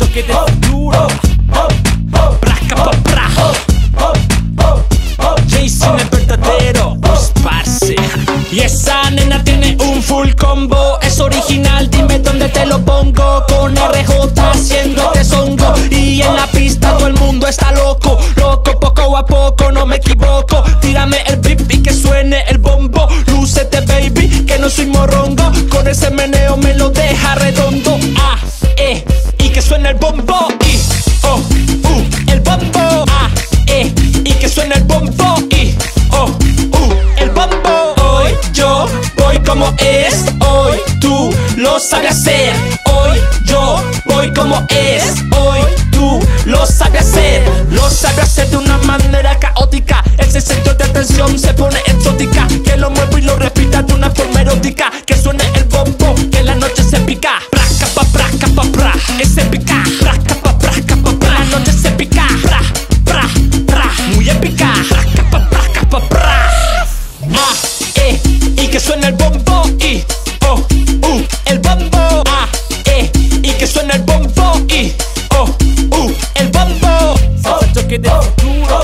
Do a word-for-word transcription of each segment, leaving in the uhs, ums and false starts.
toque de futuro. Braca pa bra. Jason el verdadero, pues parce. Y esa nena tiene un full combo. Es original, dime dónde te lo pongo. Con R J haciéndote zongo. Y en la pista todo el mundo está loco. Loco, poco a poco, no me equivoco. Tírame el beat y que suene el bombo. Lúcete baby, que no soy morrongo. Con ese meneo me lo deja redondo. Ah, eh, y que suene el bombo. Y, oh, uh, el bombo. Ah, eh, y que suene el bombo. Y, oh, uh, el bombo. Hoy yo voy como es. Hoy tú lo sabes hacer. Hoy yo voy como es. Hoy tú lo sabes hacer. Lo sabes hacer de una manera caótica. Ese centro de atención se pone exótica. Que lo muevo y lo repita de una forma erótica. Que suene el bombo, que la noche se pica. Braca pa braca pa bra. Es épica. Braca pa braca pa bra. La noche se pica. Bra, bra, bra. Muy épica. Braca pa braca pa bra. Ah, eh, y que suene el bombo. Y, oh, uh, el bombo. Ah, eh, y que suene el bombo. Y, oh, uh, el bombo. Salsa toque de futuro.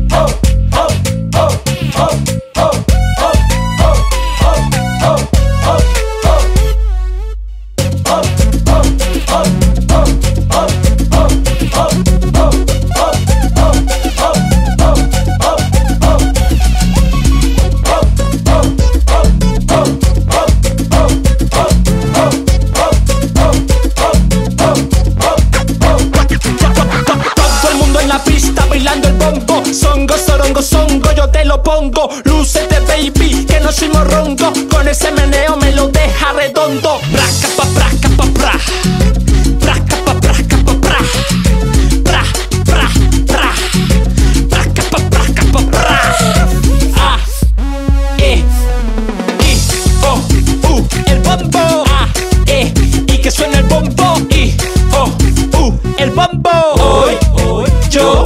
Songo, sorongo, songo, yo te lo pongo. Lúcete baby, que no soy morrongo. Con ese meneo me lo deja redondo. Braca pa braca pa bra. Braca pa braca pa bra. Bra, bra, bra. Braca pa braca pa bra. Ah, eh, y, oh, uh, el bombo. Ah, eh, y que suene el bombo. Y, oh, uh, el bombo. Hoy, hoy, yo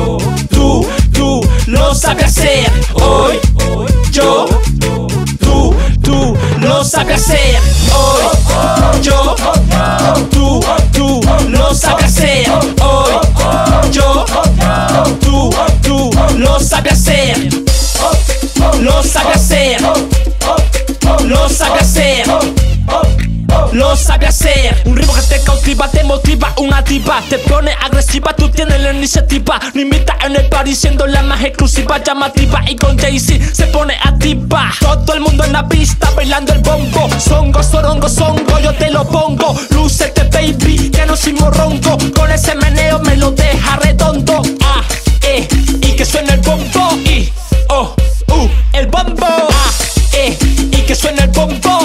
lo sabes hacer. Hoy, yo, tú, tú lo sabes hacer. Hoy, yo, tú, tú lo sabes hacer. Hoy, yo, tú, tú lo sabes hacer. Lo sabes hacer. Lo sabes hacer. Lo sabe hacer. Un ritmo que te cautiva, te motiva. Una diva te pone agresiva. Tú tienes la iniciativa. No imita en el party siendo la más exclusiva, llamativa. Y con Jay-Z se pone activa. Todo el mundo en la pista bailando el bombo. Songo, sorongo, songo, yo te lo pongo. Lúcete baby, que no soy morrongo. Con ese meneo me lo deja redondo. Ah, eh, y que suene el bombo. Y, oh, uh, el bombo. Ah, eh, y que suene el bombo.